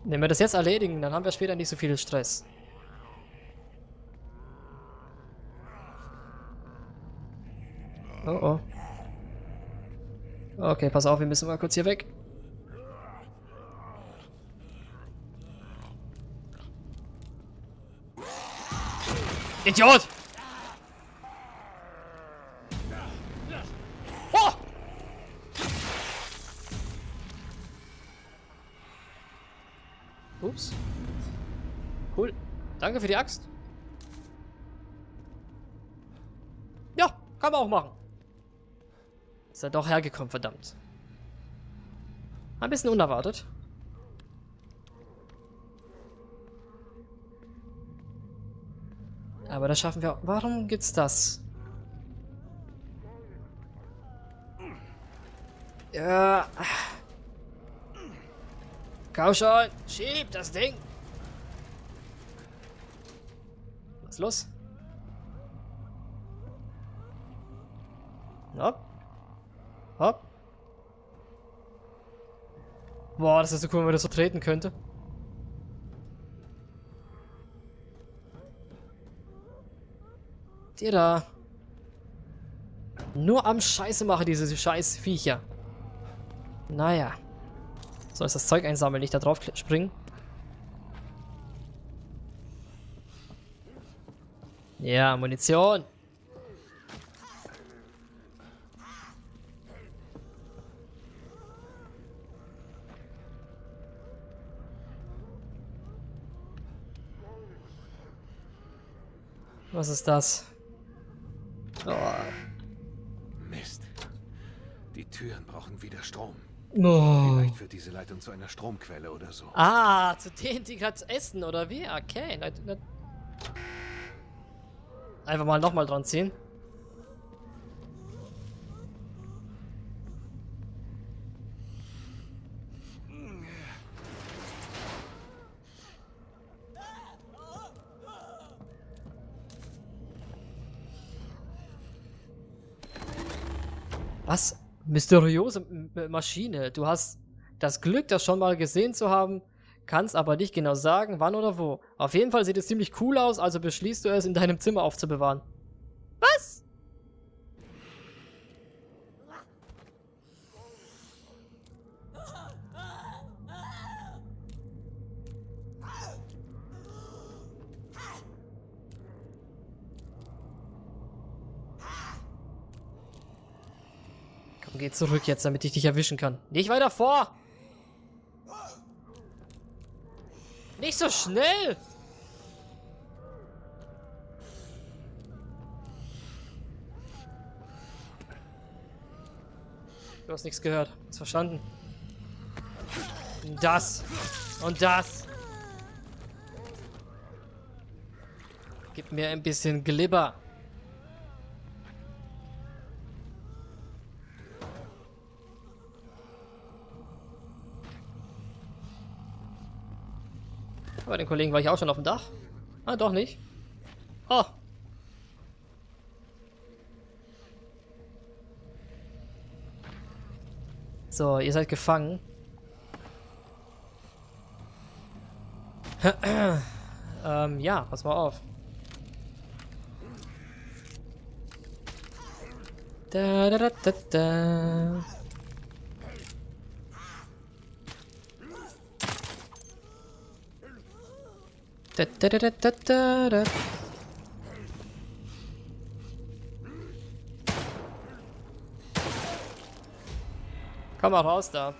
Wenn wir das jetzt erledigen, dann haben wir später nicht so viel Stress. Oh oh. Okay, pass auf, wir müssen mal kurz hier weg. Idiot! Oh! Ups. Cool. Danke für die Axt. Ja, kann man auch machen. Ist er doch hergekommen, verdammt. Ein bisschen unerwartet. Aber das schaffen wir auch. Warum gibt's das? Ja. Komm schon. Schieb das Ding. Was ist los? Hopp. Hopp. Boah, das ist so cool, wenn man das so treten könnte. Die da. Nur am Scheiße machen diese scheiß Viecher. Naja. Soll ich das Zeug einsammeln, nicht da drauf springen? Ja, Munition. Was ist das? Oh. Mist. Die Türen brauchen wieder Strom. Oh. Vielleicht führt diese Leitung zu einer Stromquelle oder so. Ah, zu denen, die gerade essen, oder wie? Okay. Einfach mal nochmal dran ziehen. Was? Mysteriöse Maschine. Du hast das Glück, das schon mal gesehen zu haben, kannst aber nicht genau sagen, wann oder wo. Auf jeden Fall sieht es ziemlich cool aus, also beschließt du es, in deinem Zimmer aufzubewahren. Was? Komm, geh zurück jetzt, damit ich dich erwischen kann. Nicht weiter vor! Nicht so schnell! Du hast nichts gehört. Hast verstanden? Das. Und das. Gib mir ein bisschen Glibber. Bei den Kollegen war ich auch schon auf dem Dach. Ah, doch nicht. Oh. So, ihr seid gefangen. Ja, pass mal auf. Da, da, da, da, da. Da, da, da, da, da, da. Komm mal raus da.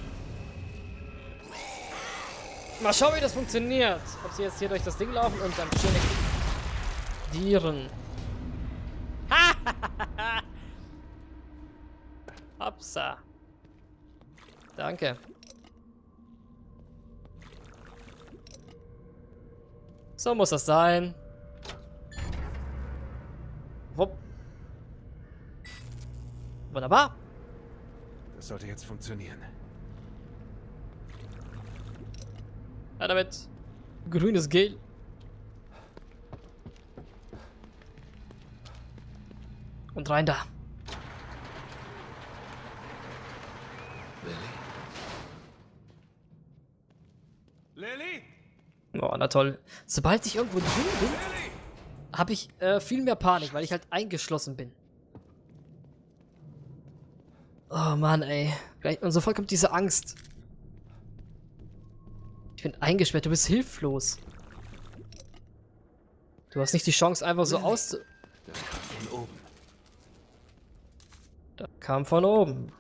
Mal schauen, wie das funktioniert. Ob sie jetzt hier durch das Ding laufen und dann schön explodieren. Hopsa. Danke. So muss das sein. Wupp. Wunderbar. Das sollte jetzt funktionieren. Ja, damit. Grünes Gel. Und rein da. Lilly? na toll. Sobald ich irgendwo drin bin, habe ich viel mehr Panik, weil ich halt eingeschlossen bin. Oh Mann, ey. Und sofort kommt diese Angst. Ich bin eingesperrt, du bist hilflos. Du hast nicht die Chance, einfach so auszu... Das kam von oben. Da kam von oben.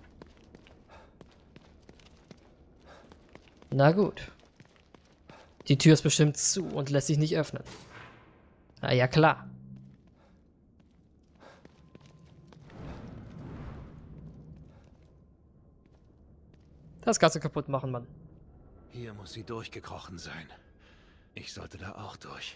Na gut. Die Tür ist bestimmt zu und lässt sich nicht öffnen. Na ja, klar. Das kannst du kaputt machen, Mann. Hier muss sie durchgekrochen sein. Ich sollte da auch durch.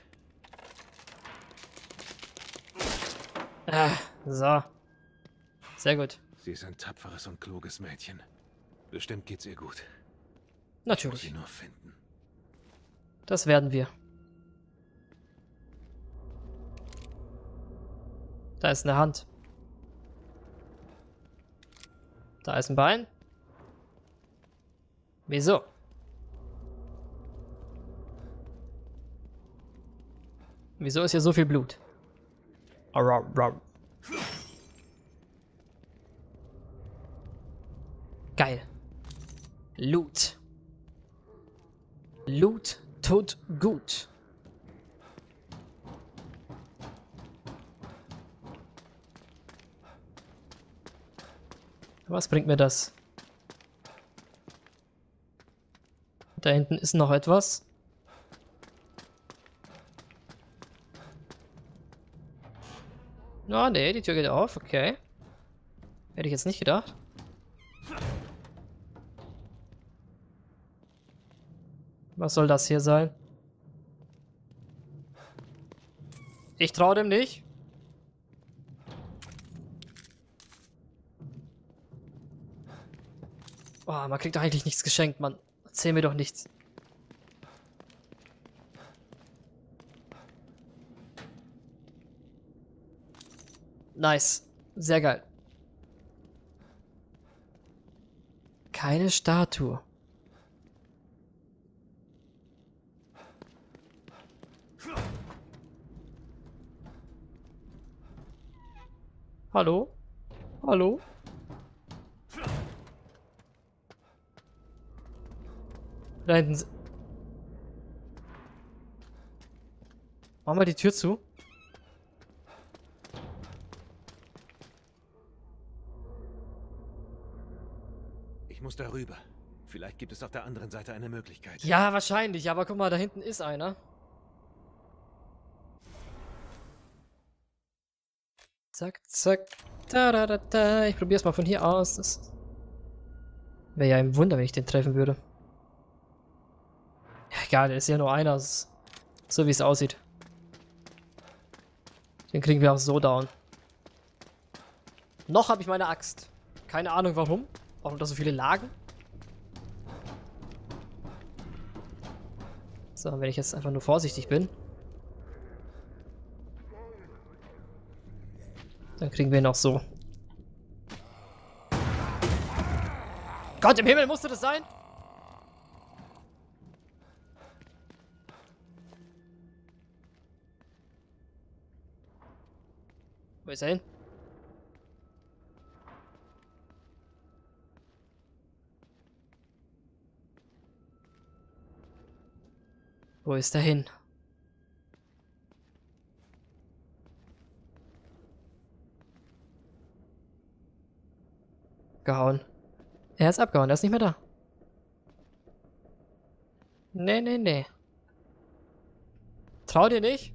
Ah, so. Sehr gut. Sie ist ein tapferes und kluges Mädchen. Bestimmt geht's ihr gut. Ich muss Natürlich. sie nur finden. Das werden wir. Da ist eine Hand. Da ist ein Bein. Wieso? Wieso ist hier so viel Blut? Geil. Loot. Loot tut gut. Was bringt mir das? Da hinten ist noch etwas. Oh, nee, die Tür geht auf, okay. Hätte ich jetzt nicht gedacht. Was soll das hier sein? Ich traue dem nicht. Oh, man kriegt doch eigentlich nichts geschenkt, Mann. Erzähl mir doch nichts. Nice. Sehr geil. Keine Statue. Hallo? Hallo? Da hinten. Machen wir die Tür zu. Ich muss darüber. Vielleicht gibt es auf der anderen Seite eine Möglichkeit. Ja, wahrscheinlich, aber guck mal, da hinten ist einer. Zack, zack. Da, da, da, da. Ich probier's mal von hier aus. Das wäre ja ein Wunder, wenn ich den treffen würde. Ja, egal, der ist ja nur einer. So wie es aussieht. Den kriegen wir auch so down. Noch habe ich meine Axt. Keine Ahnung warum. Warum da so viele lagen. So, wenn ich jetzt einfach nur vorsichtig bin. Dann kriegen wir ihn auch so. Gott im Himmel, musste das sein? Wo ist er hin? Wo ist er hin? Gehauen. Er ist abgehauen, er ist nicht mehr da. Nee, nee, nee. Trau dir nicht.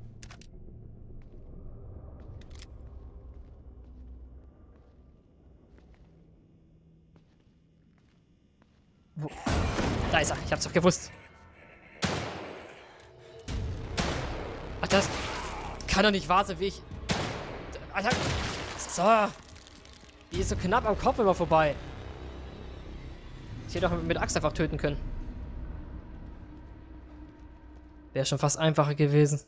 Wo? Da ist er, ich hab's doch gewusst. Ach, das kann doch nicht wahr sein, wie ich... Alter. So. Die ist so knapp am Kopf immer vorbei. Ich hätte doch mit Axt einfach töten können. Wäre schon fast einfacher gewesen.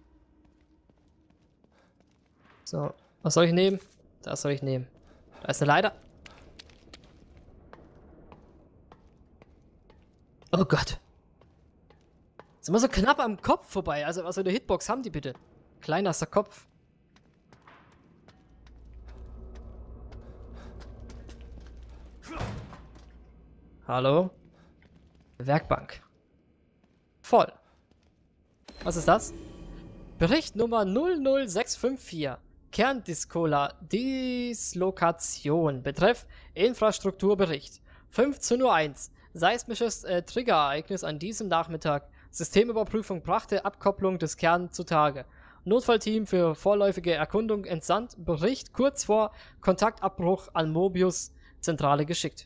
So, was soll ich nehmen? Das soll ich nehmen. Da ist eine Leiter. Oh Gott. immer so knapp am Kopf vorbei. Also, was für eine Hitbox haben die bitte? Kleiner ist der Kopf. Hallo? Werkbank. Voll. Was ist das? Bericht Nummer 00654. Kerndislokation. Betreff Infrastrukturbericht. 15:01 Uhr. Seismisches Triggerereignis an diesem Nachmittag. Systemüberprüfung brachte Abkopplung des Kerns zutage. Notfallteam für vorläufige Erkundung entsandt. Bericht kurz vor Kontaktabbruch an Mobius-Zentrale geschickt.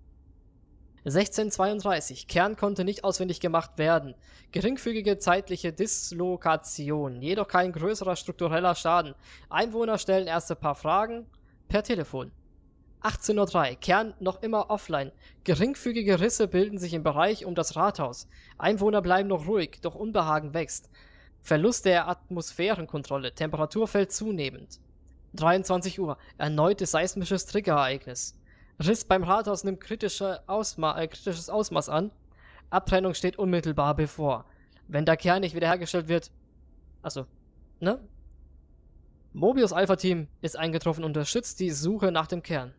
16:32 Kern konnte nicht ausfindig gemacht werden. Geringfügige zeitliche Dislokation, jedoch kein größerer struktureller Schaden. Einwohner stellen erste paar Fragen per Telefon. 18:03 Kern noch immer offline. Geringfügige Risse bilden sich im Bereich um das Rathaus. Einwohner bleiben noch ruhig, doch Unbehagen wächst. Verlust der Atmosphärenkontrolle. Temperatur fällt zunehmend. 23 Uhr. Erneutes seismisches Triggerereignis. Riss beim Rathaus nimmt kritisches Ausmaß an. Abtrennung steht unmittelbar bevor. Wenn der Kern nicht wiederhergestellt wird. Also, ne? Mobius Alpha Team ist eingetroffen und unterstützt die Suche nach dem Kern.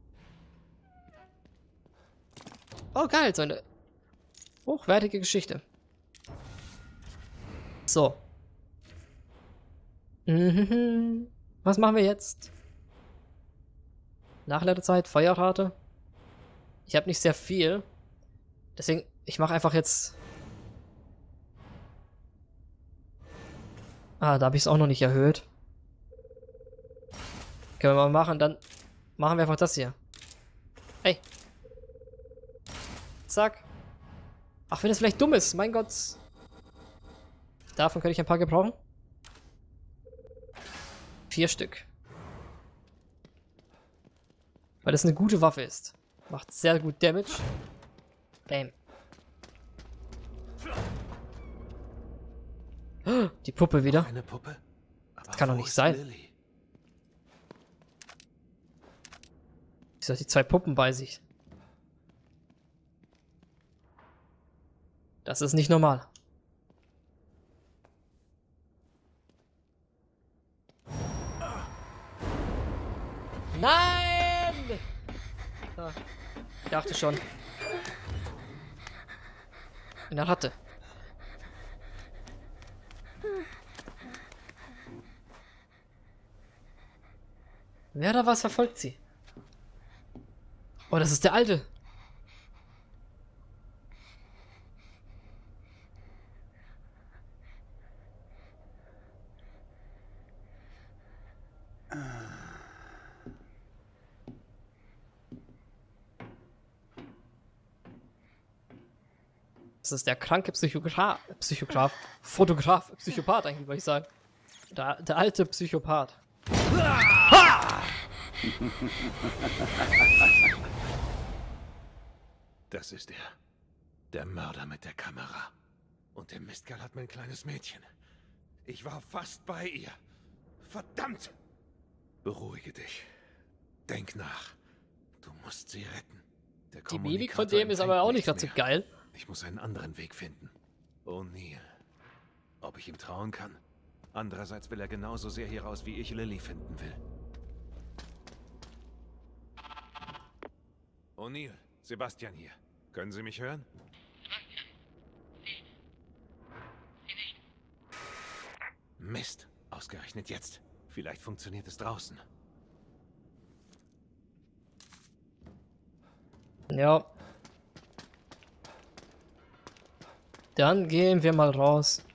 Oh, geil, so eine hochwertige Geschichte. So. Was machen wir jetzt? Nachladezeit, Feuerrate. Ich habe nicht sehr viel. Deswegen, ich mache einfach jetzt... Ah, da habe ich es auch noch nicht erhöht. Können wir mal machen, dann machen wir einfach das hier. Ey. Zack. Ach, wenn es vielleicht dumm ist, mein Gott. Davon könnte ich ein paar gebrauchen. 4 Stück. Weil das eine gute Waffe ist. Macht sehr gut Damage. Bam. Die Puppe wieder. Eine Puppe? Das kann doch nicht sein. Lily? Wieso hat die 2 Puppen bei sich? Das ist nicht normal. Nein! Ah, ich dachte schon. Eine Ratte. Wer da was verfolgt sie? Oh, das ist der Alte. Das ist der kranke Psychopath eigentlich, wollte ich sagen. Der alte Psychopath. Das ist er. Der Mörder mit der Kamera. Und der Mistkerl hat mein kleines Mädchen. Ich war fast bei ihr. Verdammt! Beruhige dich. Denk nach. Du musst sie retten. Der Die Mimik von dem ist aber auch nicht gerade so geil. Ich muss einen anderen Weg finden. O'Neill. Ob ich ihm trauen kann? Andererseits will er genauso sehr hier raus, wie ich Lily finden will. O'Neill, Sebastian hier. Können Sie mich hören? Mist, ausgerechnet jetzt. Vielleicht funktioniert es draußen. Ja. Dann gehen wir mal raus.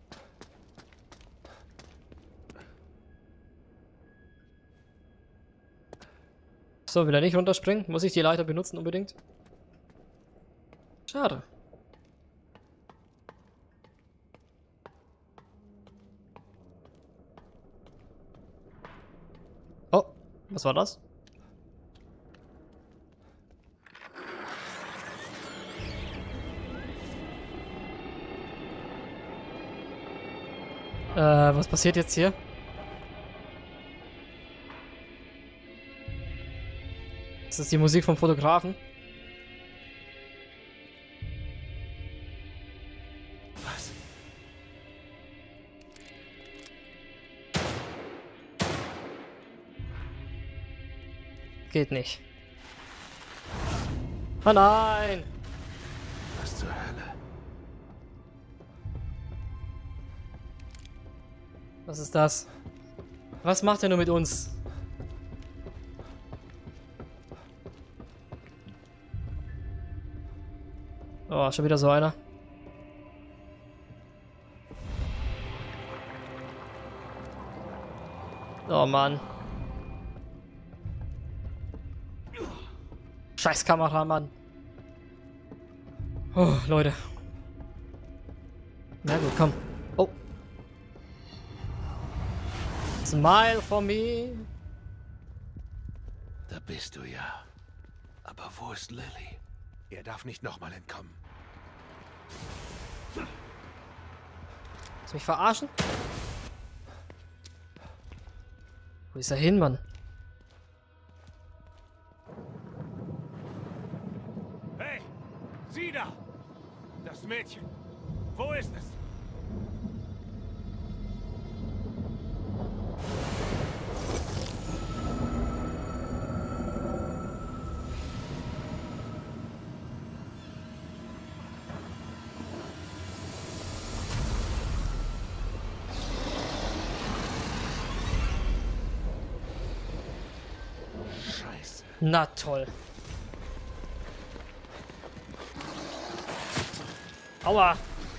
So, will er nicht runterspringen? Muss ich die Leiter benutzen unbedingt? Schade. Oh, was war das? Was passiert jetzt hier? Das ist die Musik vom Fotografen. Was? Geht nicht. Oh nein! Was zur Hölle? Was ist das? Was macht er nur mit uns? Oh, schon wieder so einer. Oh Mann. Scheiß Kameramann. Oh, Leute. Na gut, komm. Oh. Smile for me. Da bist du ja. Aber wo ist Lily? Er darf nicht nochmal entkommen. Willst du mich verarschen? Wo ist er hin, Mann? Hey! Sieh da! Das Mädchen! Wo ist es? Scheiße. Na toll. Aua.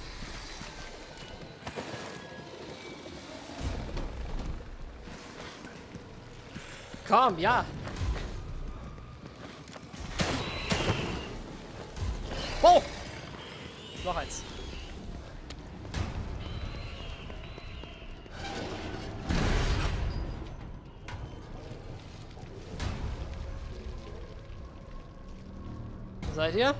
Komm, ja. Oh! Noch eins. Wo seid ihr?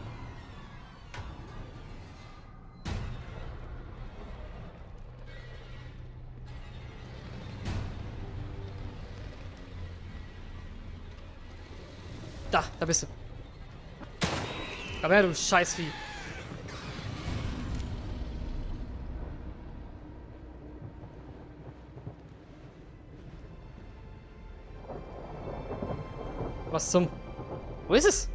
Da bist du. Komm her, du Scheißvieh. Was zum... Wo ist es?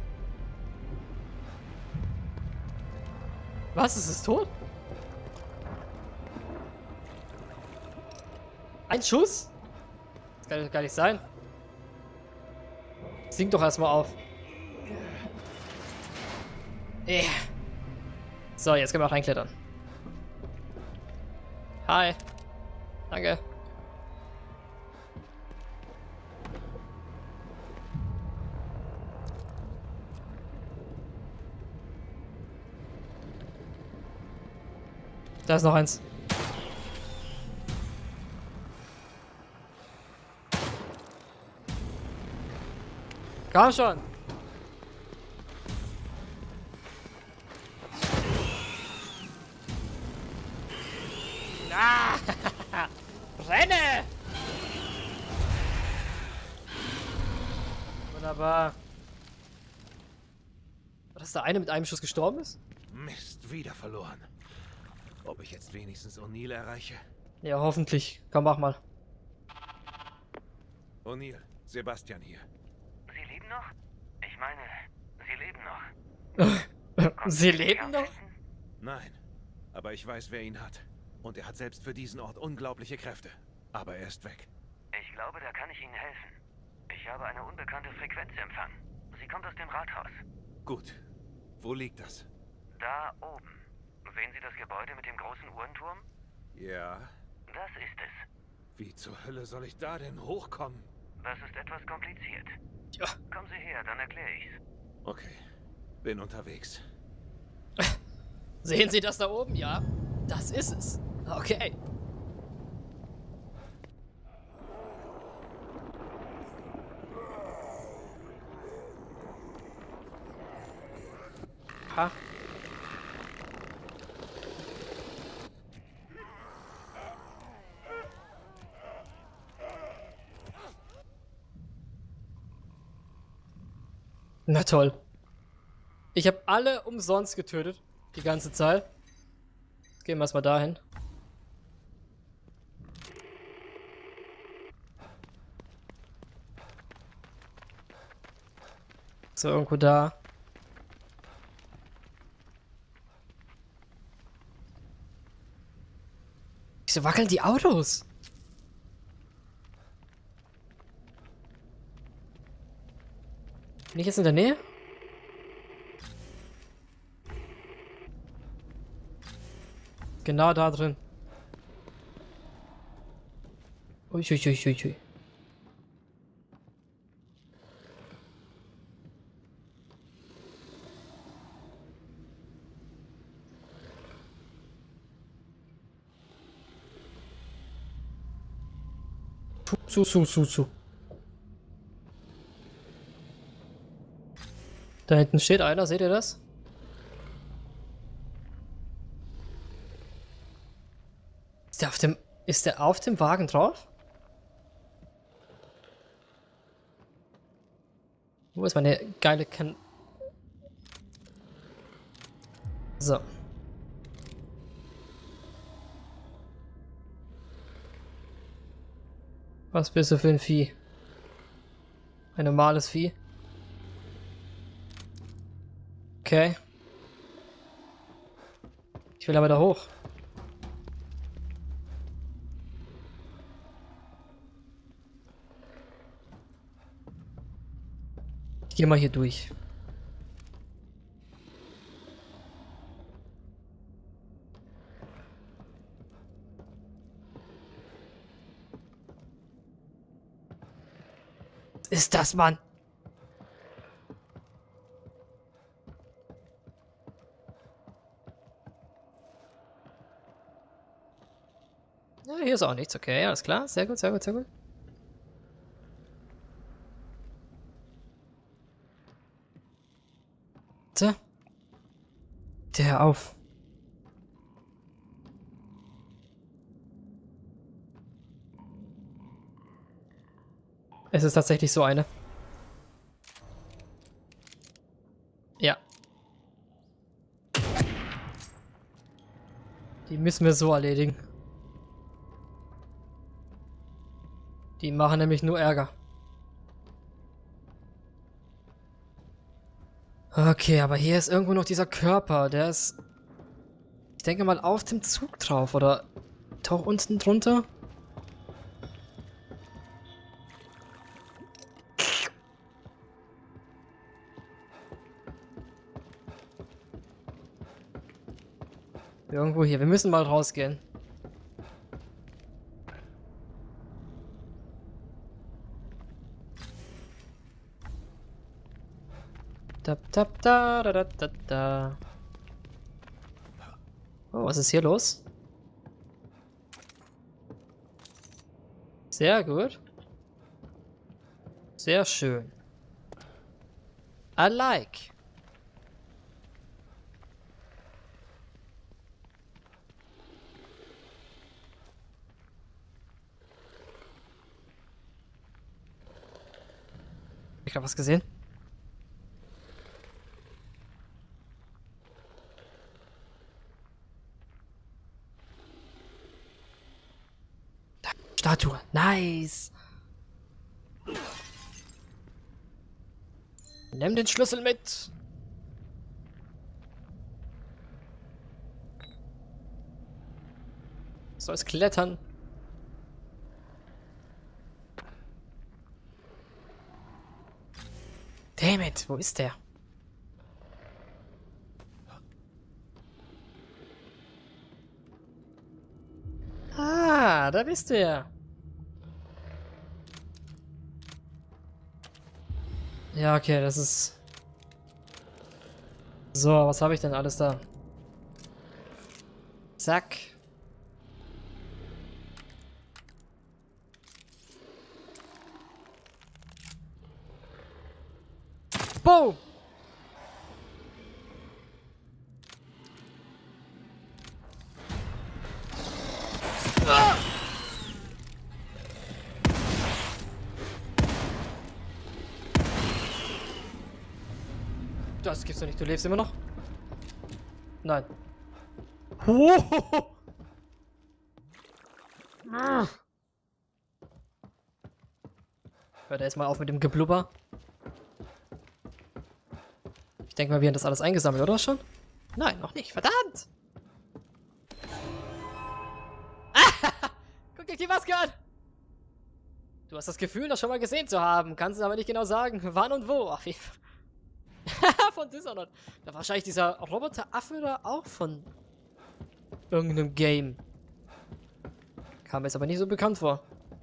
Was? Ist es tot? Ein Schuss? Das kann gar nicht sein. Sing doch erstmal auf. So, jetzt können wir auch reinklettern. Hi. Danke. Da ist noch eins. Komm schon. Ah! Renne! Wunderbar. Dass der eine mit einem Schuss gestorben ist? Mist, wieder verloren. Ob ich jetzt wenigstens O'Neill erreiche? Ja, hoffentlich. Komm, mach mal. O'Neill, Sebastian hier. Sie leben noch? Ich meine, Sie leben noch. Sie leben noch? Nein, aber ich weiß, wer ihn hat. Und er hat selbst für diesen Ort unglaubliche Kräfte. Aber er ist weg. Ich glaube, da kann ich Ihnen helfen. Ich habe eine unbekannte Frequenz empfangen. Sie kommt aus dem Rathaus. Gut. Wo liegt das? Da oben. Sehen Sie das Gebäude mit dem großen Uhrenturm? Ja. Das ist es. Wie zur Hölle soll ich da denn hochkommen? Das ist etwas kompliziert. Ja. Kommen Sie her, dann erkläre ich's. Okay. Bin unterwegs. Sehen Sie das da oben? Ja. Das ist es. Okay. Ha. Na toll. Ich habe alle umsonst getötet. Die ganze Zeit. Gehen wir erstmal dahin. So, irgendwo da. Wieso wackeln die Autos? Bin ich jetzt in der Nähe? Genau da drin. Uiuiuiui. Zu. Da hinten steht einer, seht ihr das? Ist der auf dem Wagen drauf? Wo ist meine geile So. Was bist du für ein Vieh? Ein normales Vieh? Okay. Ich will aber da hoch. Ich geh mal hier durch. Was ist das, Mann? Ja, hier ist auch nichts. Okay, alles klar. Sehr gut, sehr gut, sehr gut. So. Der auf. Es ist tatsächlich so eine. Ja. Die müssen wir so erledigen. Die machen nämlich nur Ärger. Okay, aber hier ist irgendwo noch dieser Körper. Der ist, ich denke mal, auf dem Zug drauf. Oder doch unten drunter? Irgendwo hier. Wir müssen mal rausgehen. Da. Oh, was ist hier los? Sehr gut. Sehr schön. I like. Ich habe was gesehen. Statue. Nice. Nimm den Schlüssel mit. Soll's klettern. Damn it, wo ist der? Ah, da bist du ja. Ja, okay, das ist... So, was habe ich denn alles da? Zack. Boom! Ah! Das gibt's doch nicht. Du lebst immer noch? Nein. Hört erst mal auf mit dem Geblubber. denke mal, wir haben das alles eingesammelt, oder schon? Nein, noch nicht. Verdammt! Guck dir die Maske an! Du hast das Gefühl, das schon mal gesehen zu haben. Kannst es aber nicht genau sagen, wann und wo. Auf jeden Fall. Von Dishonored. Da war wahrscheinlich dieser Roboteraffe da auch von irgendeinem Game. Kam mir jetzt aber nicht so bekannt vor.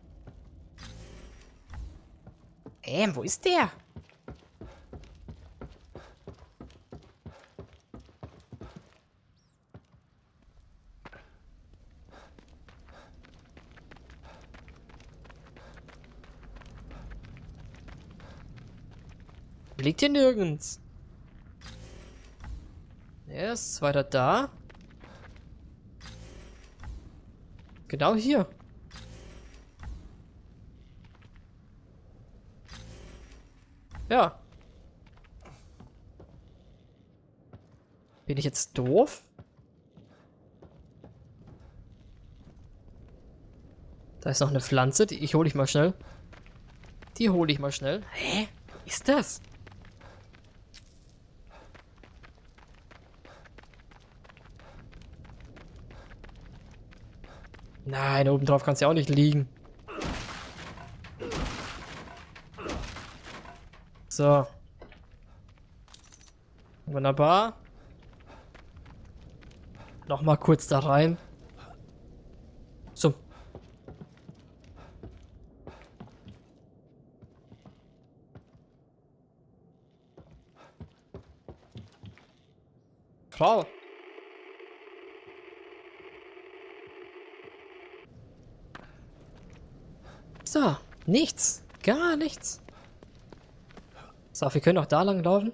Wo ist der? Liegt hier nirgends. Er ist weiter da. Genau hier. Ja. Bin ich jetzt doof? Da ist noch eine Pflanze, die hole ich mal schnell. Die hole ich mal schnell. Hä? Ist das? Nein, oben drauf kann es ja auch nicht liegen. So. Wunderbar. Nochmal kurz da rein. So. Frau. So, nichts. Gar nichts. So, wir können auch da lang laufen.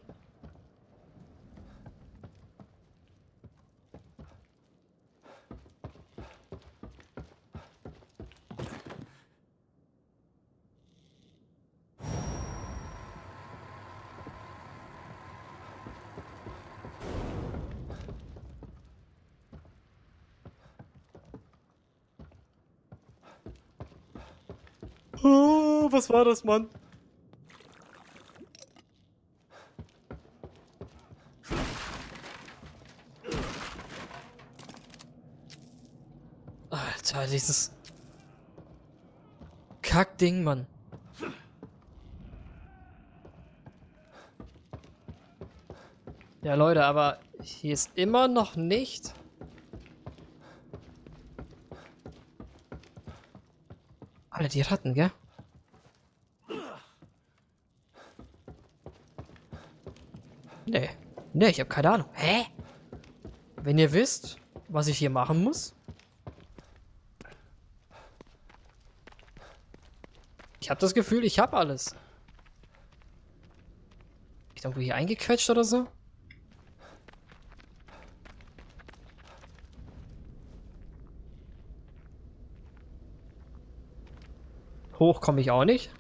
Oh, was war das, Mann? Alter, dieses Kackding, Mann. Ja, Leute, aber hier ist immer noch nicht... Alle die Ratten, gell? Nee. Nee, ich habe keine Ahnung. Hä? Wenn ihr wisst, was ich hier machen muss... Ich habe das Gefühl, ich habe alles. Ich irgendwo hier eingequetscht oder so? Hoch komme ich auch nicht.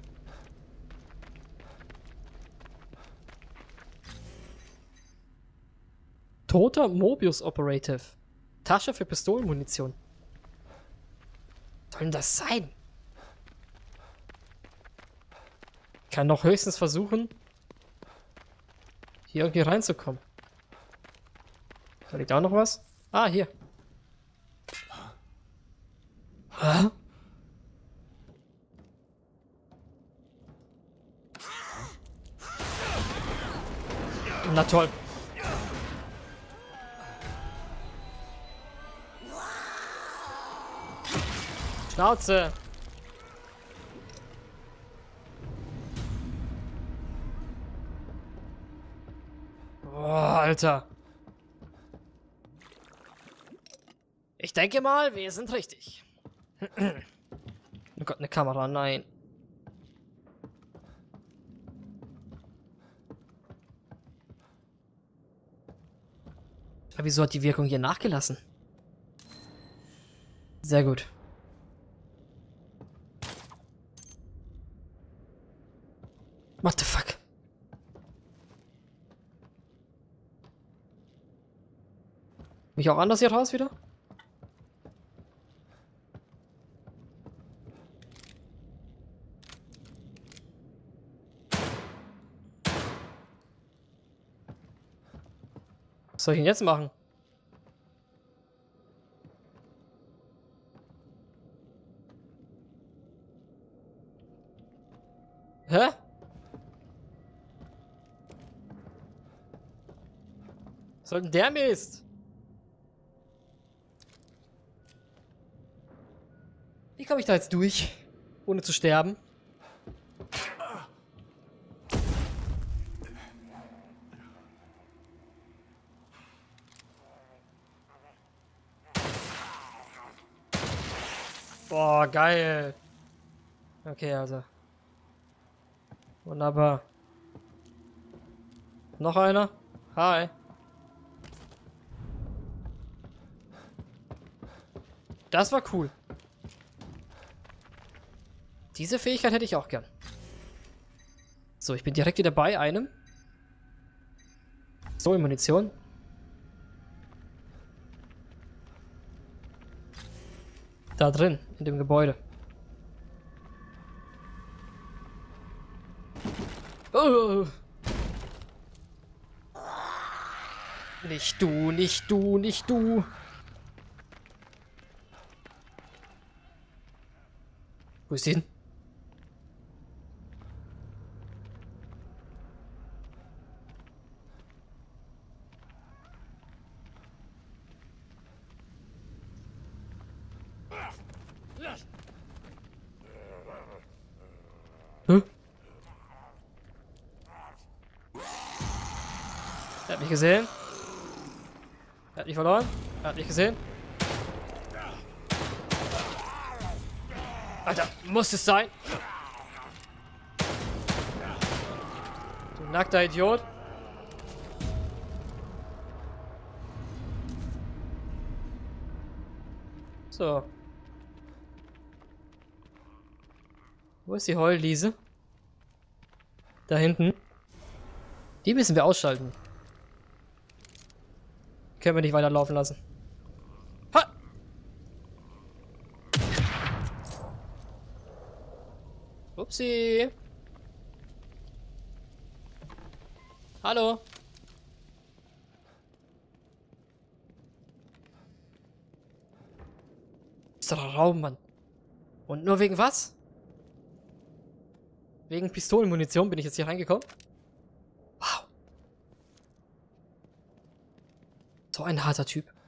Toter Mobius Operative. Tasche für Pistolenmunition. Was soll denn das sein? Ich kann doch höchstens versuchen, hier irgendwie reinzukommen. Da liegt auch noch was. Ah, hier. Hä? Na toll. Schnauze. Boah, Alter. Ich denke mal, wir sind richtig. Oh Gott, eine Kamera, nein. Aber wieso hat die Wirkung hier nachgelassen? Sehr gut. What the fuck? Mich auch anders hier raus wieder? Was soll ich denn jetzt machen? Hä? Was soll denn der Mist? Wie komme ich da jetzt durch? Ohne zu sterben? Boah, geil. Okay, also. Wunderbar. Noch einer? Hi. Das war cool. Diese Fähigkeit hätte ich auch gern. So, ich bin direkt wieder bei einem. So, Munition. Da drin, in dem Gebäude. Oh. Nicht du, nicht du, nicht du. Wo ist die hin? Hä? Er hat mich gesehen. Er hat mich verloren. Er hat mich gesehen. Alter, muss es sein? Du nackter Idiot. So. Wo ist die Heulliese? Da hinten. Die müssen wir ausschalten. Können wir nicht weiterlaufen lassen. Ha! Upsi. Hallo. Ist doch ein Raum, Mann. Und nur wegen was? Wegen Pistolenmunition bin ich jetzt hier reingekommen. Wow. So ein harter Typ.